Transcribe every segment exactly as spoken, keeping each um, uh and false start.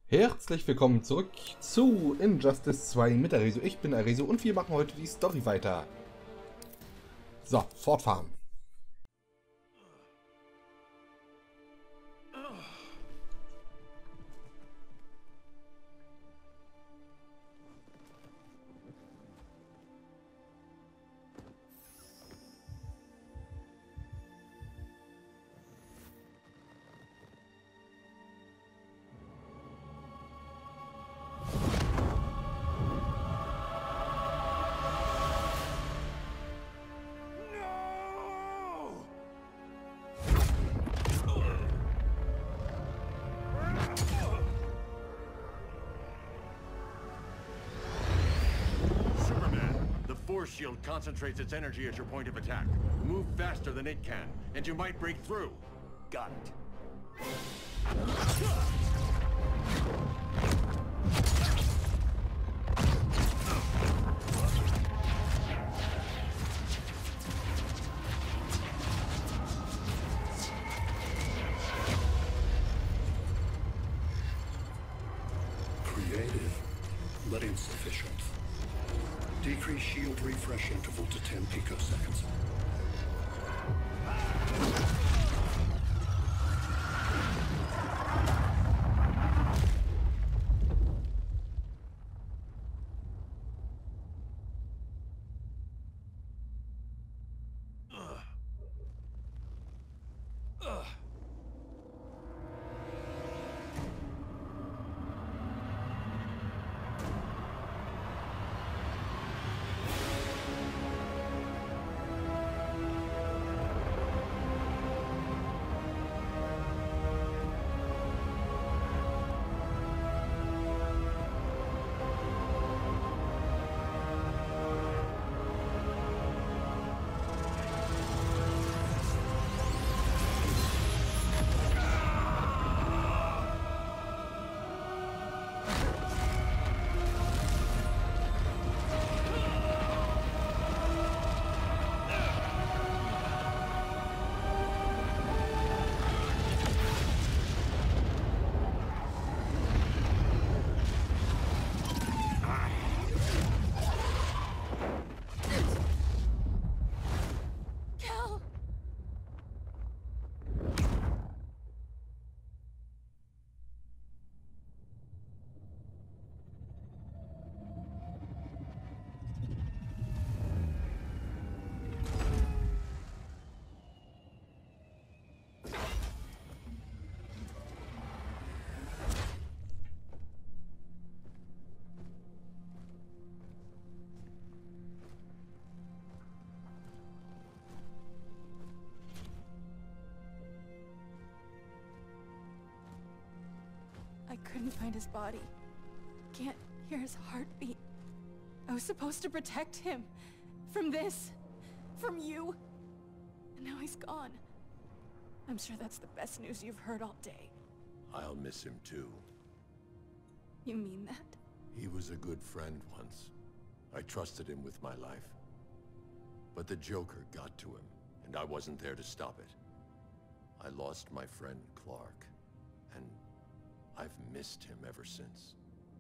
Herzlich willkommen zurück zu Injustice zwei mit Areso. Ich bin Areso und wir machen heute die Story weiter. So, fortfahren. Force shield concentrates its energy at your point of attack. Move faster than it can, and you might break through. Got it. Creative, but insufficient. Decrease shield refresh interval to ten picoseconds. I couldn't find his body. Can't hear his heartbeat. I was supposed to protect him. From this. From you. And now he's gone. I'm sure that's the best news you've heard all day. I'll miss him too. You mean that? He was a good friend once. I trusted him with my life. But the Joker got to him, and I wasn't there to stop it. I lost my friend Clark, and I've missed him ever since.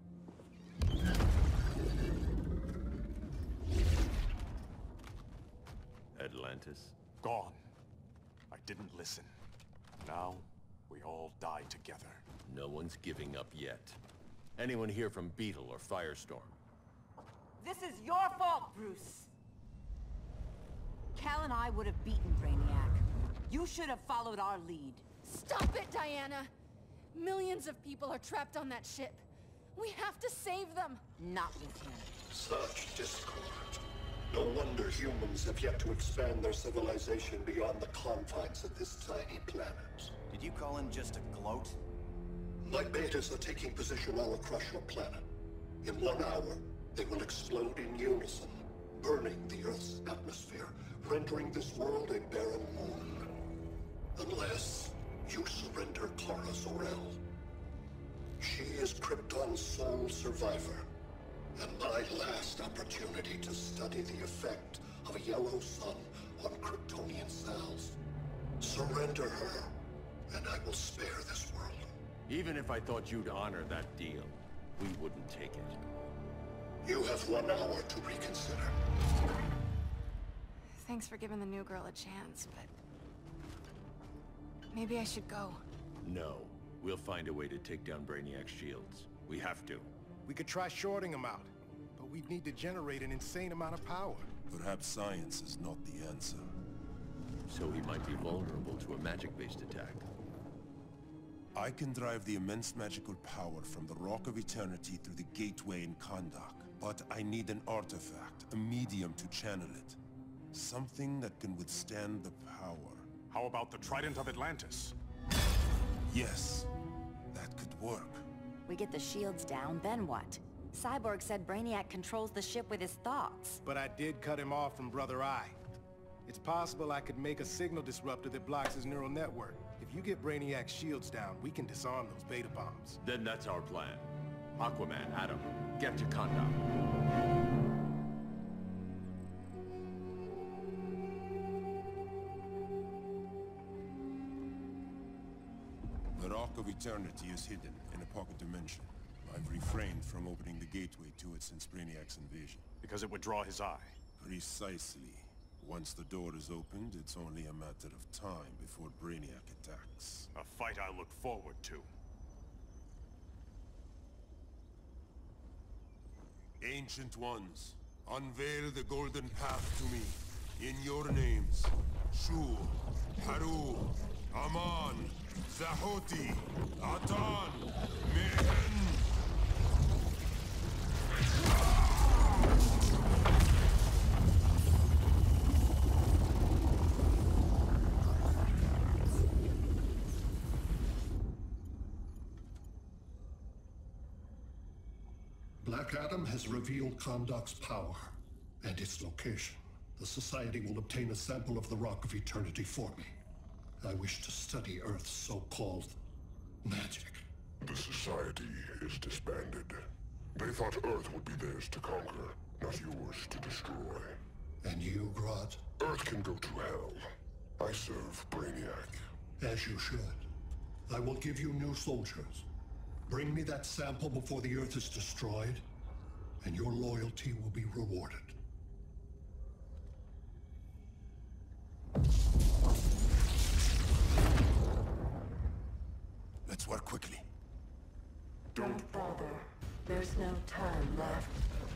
Atlantis? Gone. I didn't listen. Now, we all die together. No one's giving up yet. Anyone here from Beetle or Firestorm? This is your fault, Bruce. Cal and I would have beaten Brainiac. You should have followed our lead. Stop it, Diana! Millions of people are trapped on that ship. We have to save them. Not with him. Such discord. No wonder humans have yet to expand their civilization beyond the confines of this tiny planet. Did you call in just to gloat? My betas are taking position all across your planet. In one hour, they will explode in unison, burning the Earth's atmosphere, rendering this world a barren moon. Unless you surrender Kara Zor-El. She is Krypton's sole survivor, and my last opportunity to study the effect of a yellow sun on Kryptonian cells. Surrender her, and I will spare this world. Even if I thought you'd honor that deal, we wouldn't take it. You have one hour to reconsider. Thanks for giving the new girl a chance, but... maybe I should go. No. We'll find a way to take down Brainiac's shields. We have to. We could try shorting him out, but we'd need to generate an insane amount of power. Perhaps science is not the answer. So he might be vulnerable to a magic-based attack. I can drive the immense magical power from the Rock of Eternity through the gateway in Kahndaq, but I need an artifact, a medium to channel it. Something that can withstand the power. How about the Trident of Atlantis? Yes, that could work. We get the shields down, then what? Cyborg said Brainiac controls the ship with his thoughts. But I did cut him off from Brother Eye. It's possible I could make a signal disruptor that blocks his neural network. If you get Brainiac's shields down, we can disarm those beta bombs. Then that's our plan. Aquaman, Adam, get to Kahndaq. The Rock of Eternity is hidden in a pocket dimension. I've refrained from opening the gateway to it since Brainiac's invasion. Because it would draw his eye. Precisely. Once the door is opened, it's only a matter of time before Brainiac attacks. A fight I look forward to. Ancient Ones, unveil the golden path to me. In your names, Shur, Haru, Aman, Zahoti, Atan, Mehen. Black Adam has revealed Kahndaq's power and its location. The Society will obtain a sample of the Rock of Eternity for me. I wish to study Earth's so-called magic. The Society is disbanded. They thought Earth would be theirs to conquer, not yours to destroy. And you, Grodd? Earth can go to hell. I serve Brainiac. As you should. I will give you new soldiers. Bring me that sample before the Earth is destroyed, and your loyalty will be rewarded. Let's work quickly. Don't bother. There's no time left.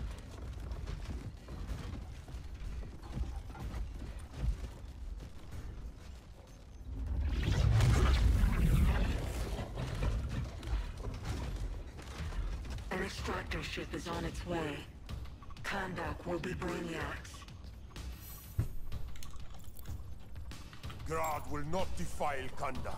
An extractor ship is on its way. Kahndaq will be Brainiac's. Grodd will not defile Kahndaq.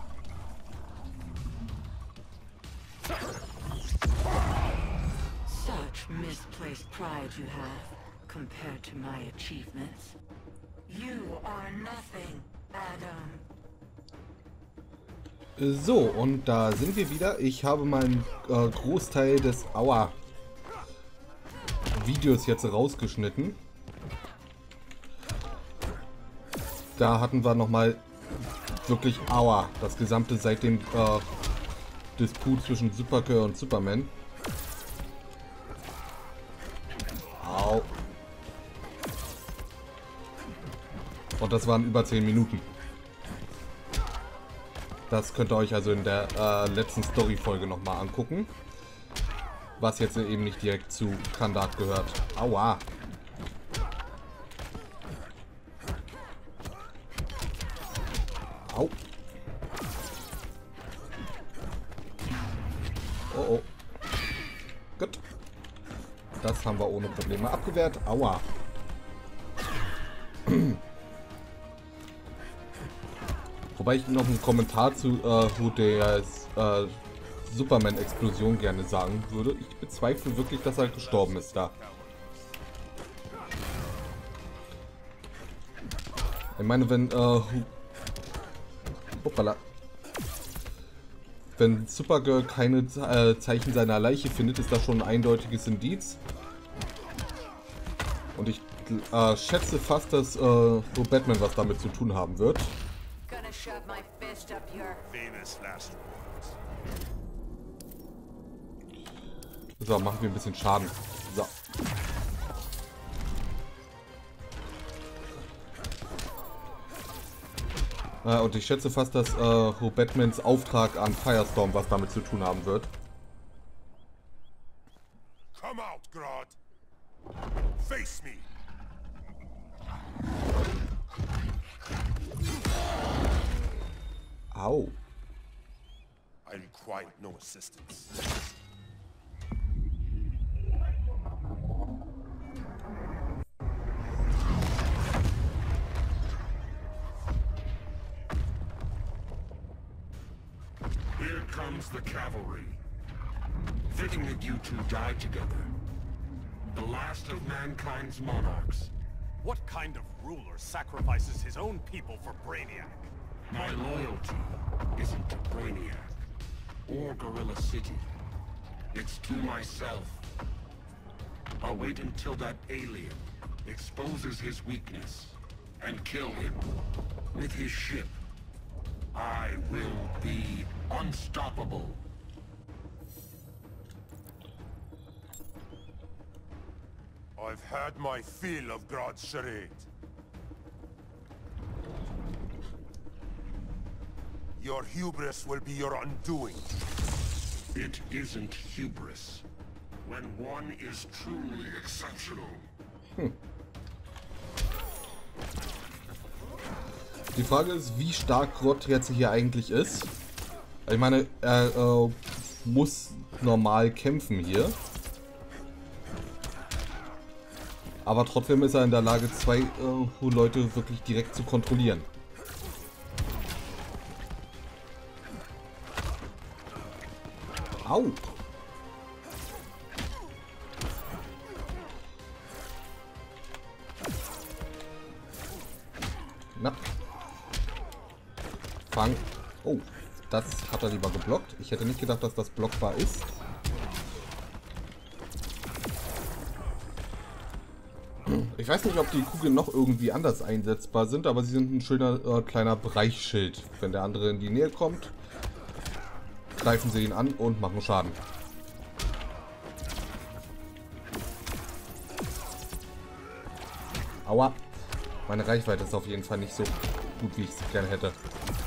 Such misplaced pride you have, compared to my achievements. You are nothing, Adam. So, und da sind wir wieder. Ich habe meinen äh, Großteil des Aua Videos jetzt rausgeschnitten. Da hatten wir nochmal wirklich Aua. Das gesamte seit dem äh, Disput zwischen Supergirl und Superman. Au. Und das waren über zehn Minuten. Das könnt ihr euch also in der äh, letzten Story-Folge nochmal angucken. Was jetzt eben nicht direkt zu Kahndaq gehört. Aua. Au. Oh oh. Gut. Das haben wir ohne Probleme abgewehrt. Aua. Wobei ich noch einen Kommentar zu äh, Who der äh, Superman-Explosion gerne sagen würde. Ich bezweifle wirklich, dass er gestorben ist da. Ich meine, wenn äh, hoppala, wenn Supergirl keine äh, Zeichen seiner Leiche findet, ist das schon ein eindeutiges Indiz. Und ich äh, schätze fast, dass äh, wo Batman was damit zu tun haben wird. Gonna shove my fist up your Famous last words. So, machen wir ein bisschen Schaden. So. Äh, und ich schätze fast, dass äh, Batmans Auftrag an Firestorm was damit zu tun haben wird. Come out, Grodd. Face me. Au. I require no assistance. Here comes the cavalry. Fitting that you two died together. The last of mankind's monarchs. What kind of ruler sacrifices his own people for Brainiac? My loyalty isn't to Brainiac or Gorilla City. It's to myself. I'll wait until that alien exposes his weakness and kill him with his ship. I will be unstoppable. I've had my fill of Grodd's charade. Your hubris will be your undoing. It isn't hubris when one is truly exceptional. Hm. Die Frage ist, wie stark Grodd jetzt hier eigentlich ist. Ich meine, er äh, muss normal kämpfen hier. Aber trotzdem ist er in der Lage, zwei äh, Leute wirklich direkt zu kontrollieren. Au! Na. Fang. Oh, das hat er lieber geblockt. Ich hätte nicht gedacht, dass das blockbar ist. Ich weiß nicht, ob die Kugeln noch irgendwie anders einsetzbar sind, aber sie sind ein schöner äh, kleiner Bereichsschild. Wenn der andere in die Nähe kommt, greifen sie ihn an und machen Schaden. Aua. Meine Reichweite ist auf jeden Fall nicht so gut, wie ich es gerne hätte.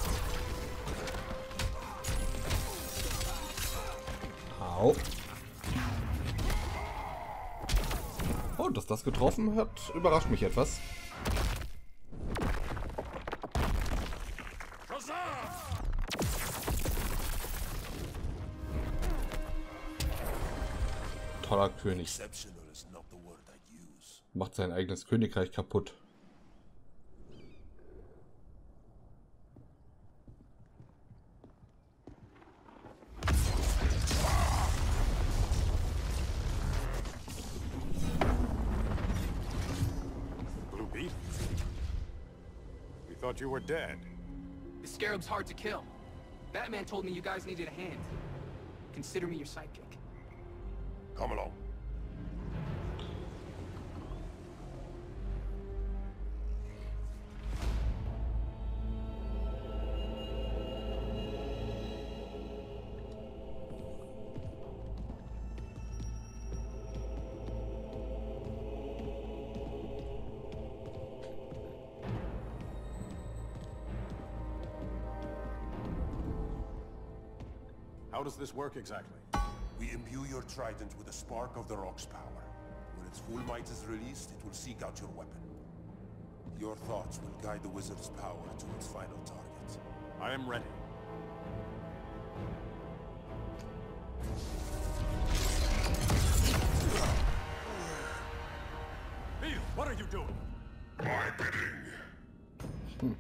Au. Oh, dass das getroffen hat, überrascht mich etwas. Toller König. Macht sein eigenes Königreich kaputt. Bluebeard? We thought you were dead. The Scarab's hard to kill. Batman told me you guys needed a hand. Consider me your sidekick. Come along. How does this work exactly? We imbue your trident with a spark of the rock's power. When its full might is released, it will seek out your weapon. Your thoughts will guide the wizard's power to its final target. I am ready. Beal, what are you doing? My bidding. Hmm.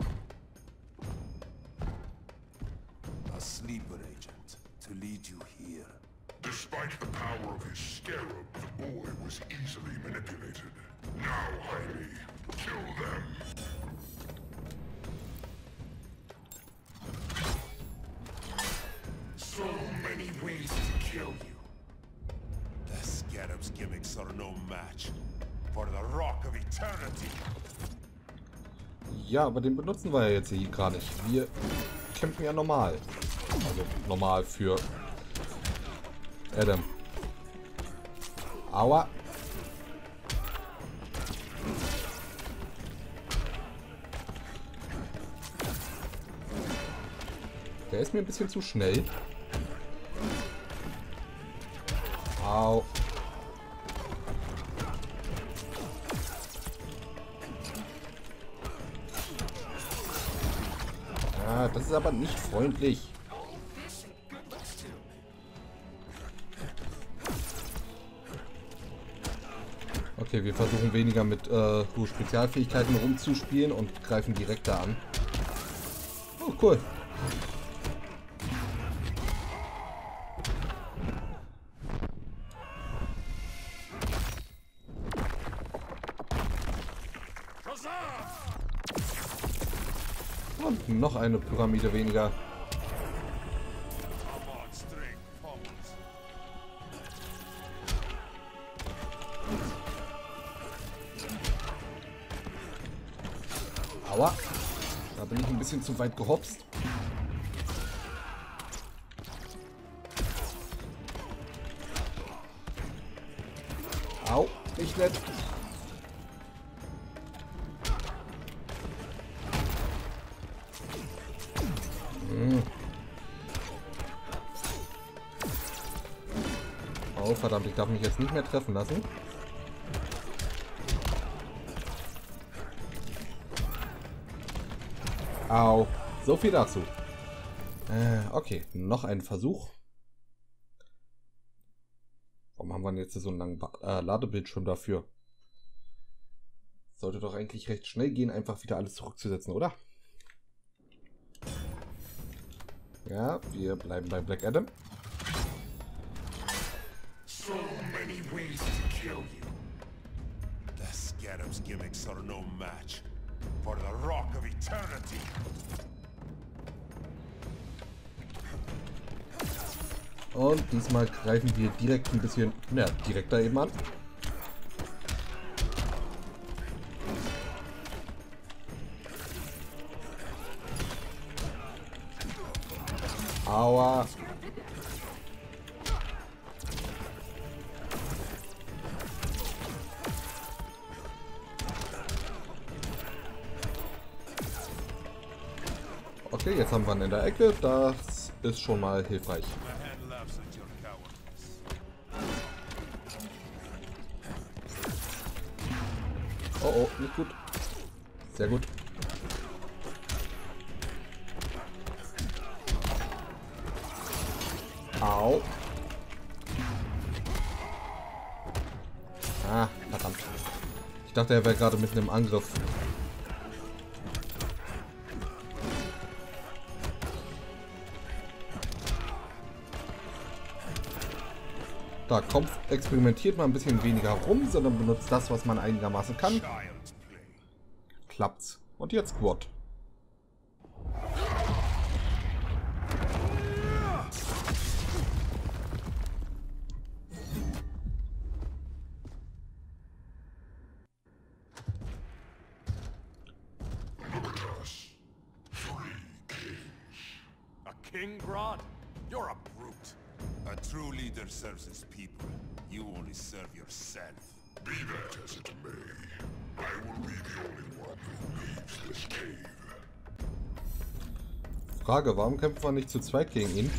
A sleeper agent to lead you here. Despite the power of his scarab, the boy was easily manipulated. Now, Jaime, kill them. So many ways to kill you. The scarab's gimmicks are no match for the Rock of Eternity. Ja, aber den benutzen wir ja jetzt hier gar nicht. Wir kämpfen ja normal. Also normal für Adam. Aua. Der ist mir ein bisschen zu schnell. Au. Ah, das ist aber nicht freundlich. Okay, wir versuchen weniger mit äh, so Spezialfähigkeiten rumzuspielen und greifen direkt da an. Oh, cool. Und noch eine Pyramide weniger. Aua. Da bin ich ein bisschen zu weit gehopst. Au, nicht nett. Hm. Oh, verdammt, ich darf mich jetzt nicht mehr treffen lassen. Au. So viel dazu. Äh, okay, noch ein Versuch. Warum haben wir denn jetzt so einen langen ba äh, Ladebildschirm dafür? Sollte doch eigentlich recht schnell gehen, einfach wieder alles zurückzusetzen, oder? Ja, wir bleiben bei Black Adam. So many ways to kill you. The Scarab's gimmicks are no match for the Rock of Eternity. Und diesmal greifen wir direkt ein bisschen, ja, direkter eben an. Aua. Okay, jetzt haben wir ihn in der Ecke. Das ist schon mal hilfreich. Oh, oh, nicht gut. Sehr gut. Au. Ah, verdammt. Ich dachte, er wäre gerade mitten im Angriff. Da, Kopf experimentiert mal ein bisschen weniger rum, sondern benutzt das, was man einigermaßen kann. Klappt's. Und jetzt Quad. A king, Grodd? You're a brute. A true leader serves his people. You only serve yourself. Be that as it may, I will be the only one who leaves this cave. Frage, warum kämpfen wir nicht zu zweit gegen ihn?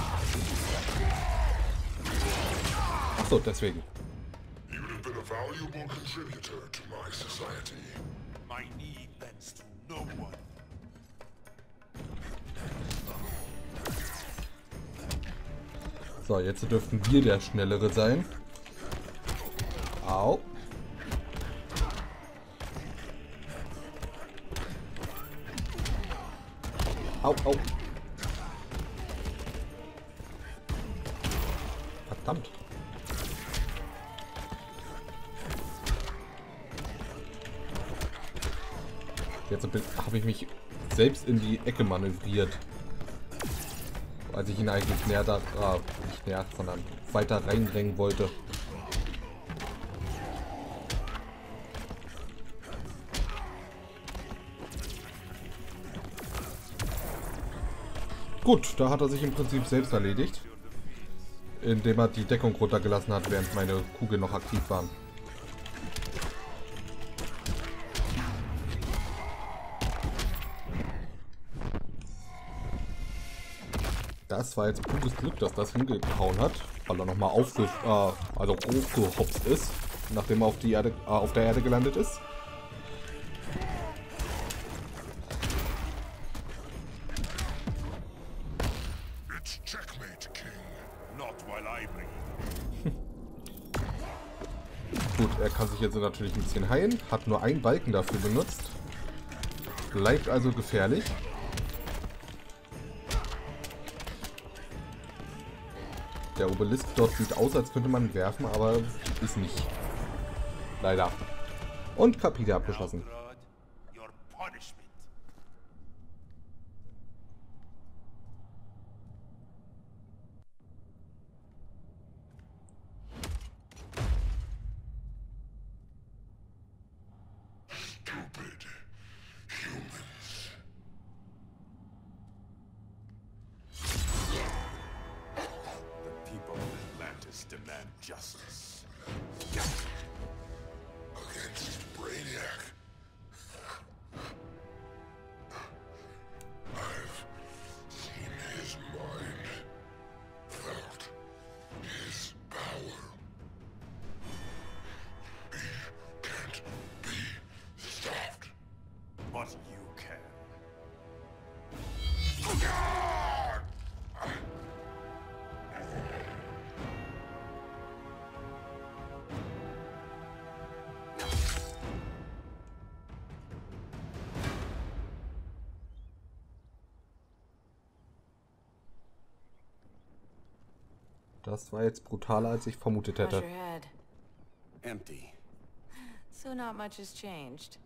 Achso, deswegen. You have been a valuable contributor to my society. My need bends to no one. So, jetzt dürften wir der Schnellere sein. Au. Au, au. Verdammt. Jetzt habe ich mich selbst in die Ecke manövriert. Als ich ihn eigentlich näher da, äh, nicht näher, sondern weiter reindrängen wollte. Gut, da hat er sich im Prinzip selbst erledigt. indem er die Deckung runtergelassen hat, während meine Kugeln noch aktiv waren. Das war jetzt pures Glück, dass das hingehauen hat, weil er nochmal aufge äh, also hochgehopst ist, nachdem er auf, die Erde, äh, auf der Erde gelandet ist. Gut, er kann sich jetzt natürlich ein bisschen heilen, hat nur einen Balken dafür benutzt, bleibt also gefährlich. Der Obelisk dort sieht aus, als könnte man werfen, aber ist nicht. Leider. Und Kapitel abgeschlossen. Demand justice. Against Brainiac. I've seen his mind, felt his power. He can't be stopped. But you can. Das war jetzt brutaler, als ich vermutet hätte. Empty. So not much has changed.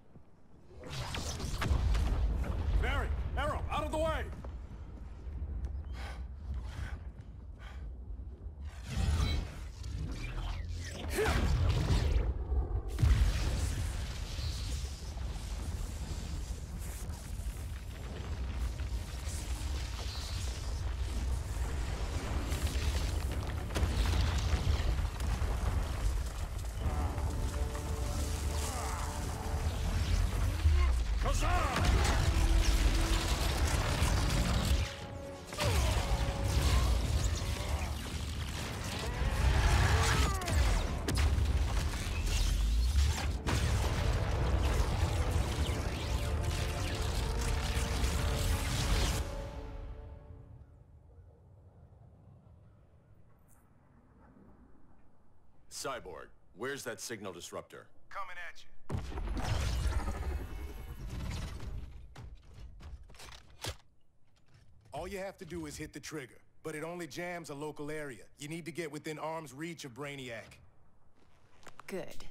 Barry, Arrow, out of the way! Cyborg, where's that signal disruptor? Coming at you. All you have to do is hit the trigger, but it only jams a local area. You need to get within arm's reach of Brainiac. Good.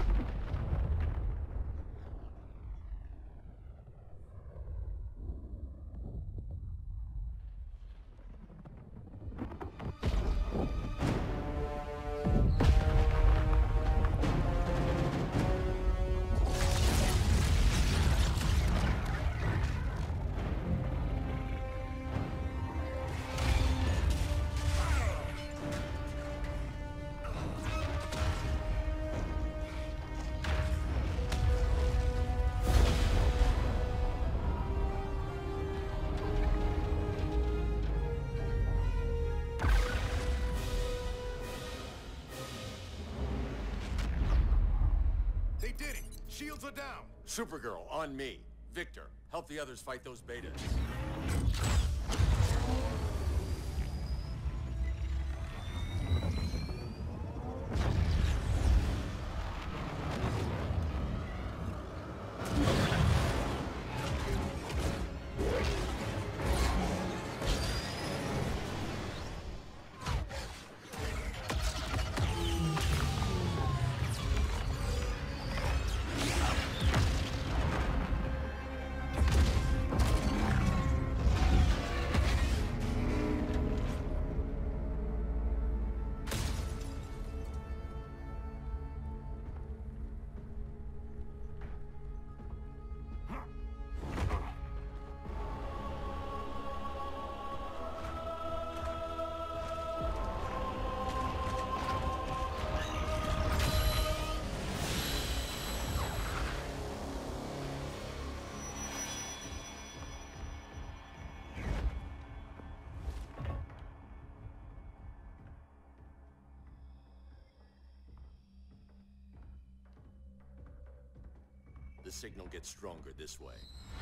They did it! Shields are down! Supergirl, on me. Victor, help the others fight those betas. signal gets stronger this way.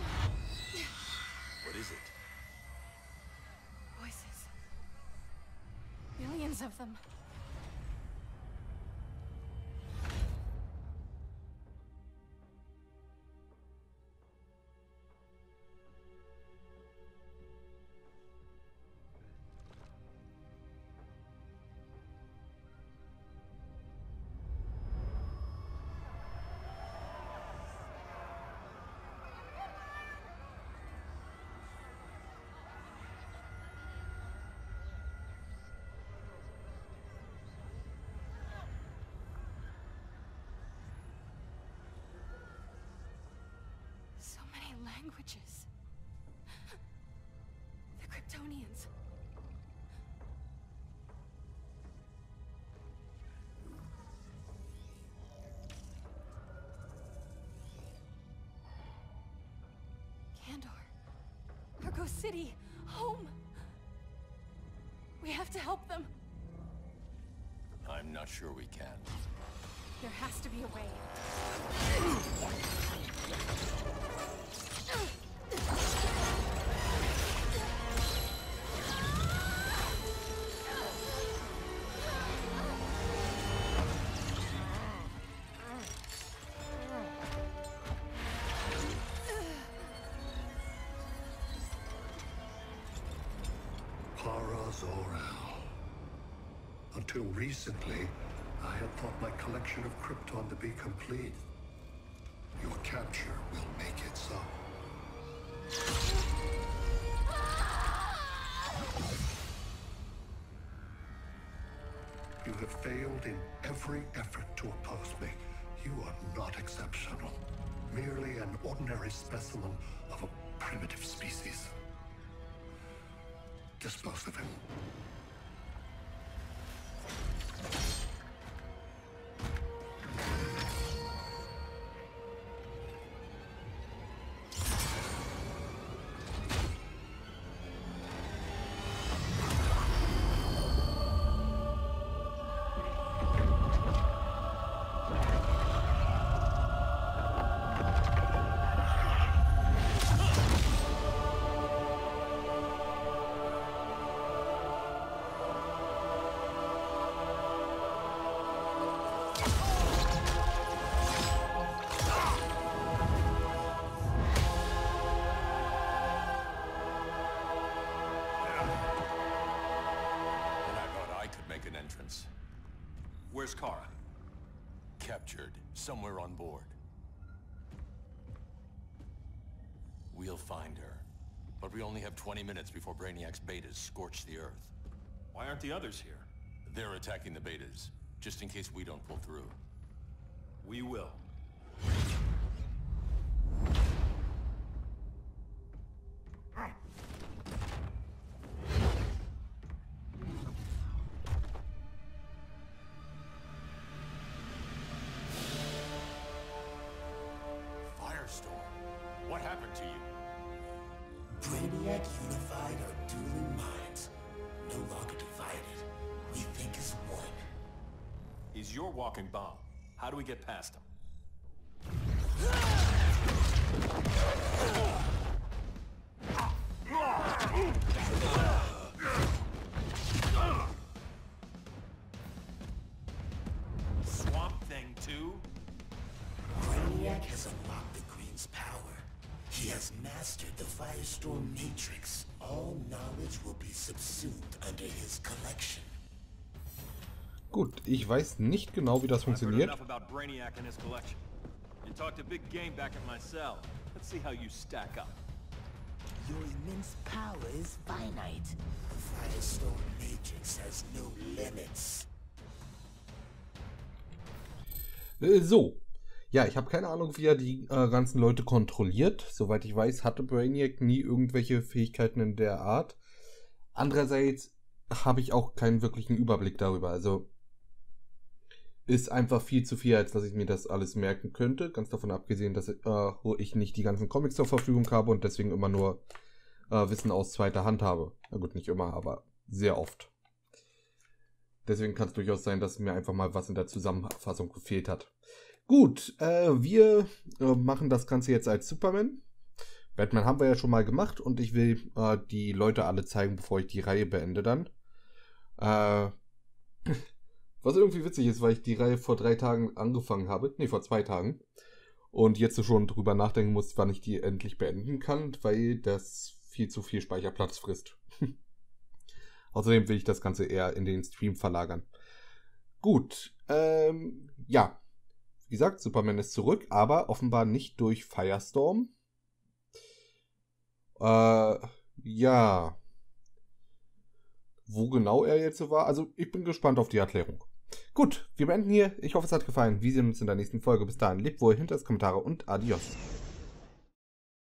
What is it? Voices. Millions of them. So many languages. The Kryptonians. Kandor. Argo City. Home. We have to help them. I'm not sure we can. There has to be a way. Para Zor-El. Until recently, I had thought my collection of Krypton to be complete. Your capture will make it so. You have failed in every effort to oppose me. You are not exceptional. Merely an ordinary specimen of a primitive species. Dispose of him. Where's Kara? Captured, somewhere on board. We'll find her. But we only have twenty minutes before Brainiac's betas scorch the Earth. Why aren't the others here? They're attacking the betas, just in case we don't pull through. We will. What happened to you? Brainiac unified our dueling minds. No longer divided. We think as one. He's your walking bomb. How do we get past him? Swamp Thing too? Brainiac has unlocked the Green's power. He has mastered the Firestorm Matrix. All knowledge will be subsumed under his collection. Gut, ich weiß nicht genau, wie das funktioniert. Enough about Brainiac and his collection. You talked a big game back at my cell. Let's see how you stack up. Your immense power is finite. The Firestorm Matrix has no limits. So. Ja, ich habe keine Ahnung, wie er die äh, ganzen Leute kontrolliert. Soweit ich weiß, hatte Brainiac nie irgendwelche Fähigkeiten in der Art. Andererseits habe ich auch keinen wirklichen Überblick darüber. Also ist einfach viel zu viel, als dass ich mir das alles merken könnte. Ganz davon abgesehen, dass äh, ich nicht die ganzen Comics zur Verfügung habe und deswegen immer nur äh, Wissen aus zweiter Hand habe. Na gut, nicht immer, aber sehr oft. Deswegen kann es durchaus sein, dass mir einfach mal was in der Zusammenfassung gefehlt hat. Gut, äh, wir äh, machen das Ganze jetzt als Superman. Batman haben wir ja schon mal gemacht und ich will äh, die Leute alle zeigen, bevor ich die Reihe beende dann. Äh, was irgendwie witzig ist, weil ich die Reihe vor drei Tagen angefangen habe. Ne, vor zwei Tagen. Und jetzt so schon drüber nachdenken muss, wann ich die endlich beenden kann, weil das viel zu viel Speicherplatz frisst. Außerdem will ich das Ganze eher in den Stream verlagern. Gut, ähm, ja. Wie gesagt, Superman ist zurück, aber offenbar nicht durch Firestorm. Äh, ja. Wo genau er jetzt so war, also ich bin gespannt auf die Erklärung. Gut, wir beenden hier. Ich hoffe, es hat gefallen. Wir sehen uns in der nächsten Folge. Bis dahin, lebt wohl, hinterlasst Kommentare und adios.